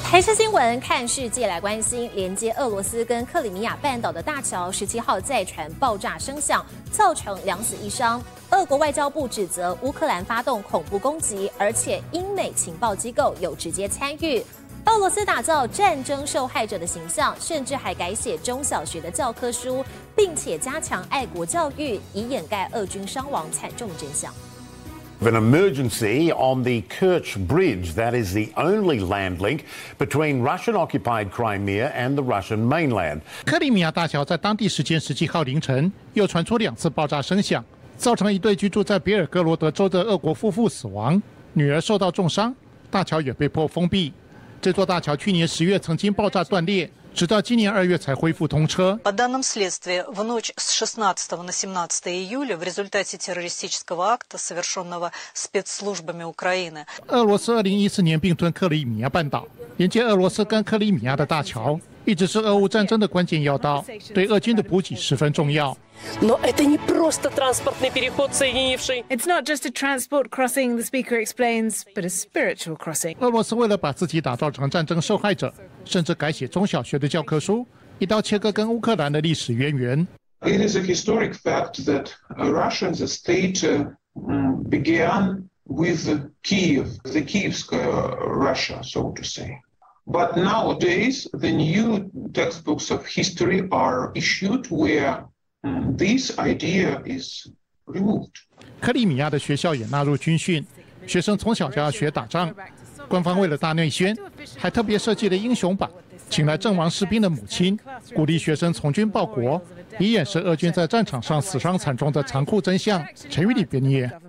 台视新闻看世界来关心，连接俄罗斯跟克里米亚半岛的大桥17号再传爆炸声响，造成2死1伤。俄国外交部指责乌克兰发动恐怖攻击，而且英美情报机构有直接参与。俄罗斯打造战争受害者的形象，甚至还改写中小学的教科书，并且加强爱国教育，以掩盖俄军伤亡惨重的真相。 An emergency on the Kerch Bridge. That is the only land link between Russian-occupied Crimea and the Russian mainland. 克里米亚大桥在当地时间17号凌晨又传出2次爆炸声响，造成一对居住在比尔格罗德州的俄国夫妇死亡，女儿受到重伤，大桥也被迫封闭。这座大桥去年10月曾经爆炸断裂。 直到今年2月才恢复通车。 По данным следствия, в ночь с 16 на 17 июля в результате террористического акта, совершенного спецслужбами Украины, 俄罗斯2014年并吞克里米亚半岛，连接俄罗斯跟克里米亚的大桥，一直是俄乌战争的关键要道，对俄军的补给十分重要。 Но это не просто транспортный переход, соединивший. It's not just a transport crossing, the speaker explains, but a spiritual crossing. 俄罗斯为了把自己打造成战争受害者，甚至改写中小学的教科书，一刀切割跟乌克兰的历史渊源。 It is a historic fact that Russia, the state, began with Kiev, the Kievskaya Russia, so to say. But nowadays, the new textbooks of history are issued where this idea is removed. 克里米亚的学校也纳入军训，学生从小就要学打仗。官方为了大内宣，还特别设计了英雄榜，请来阵亡士兵的母亲，鼓励学生从军报国，以掩饰俄军在战场上死伤惨重的残酷真相。陈玉礼编译。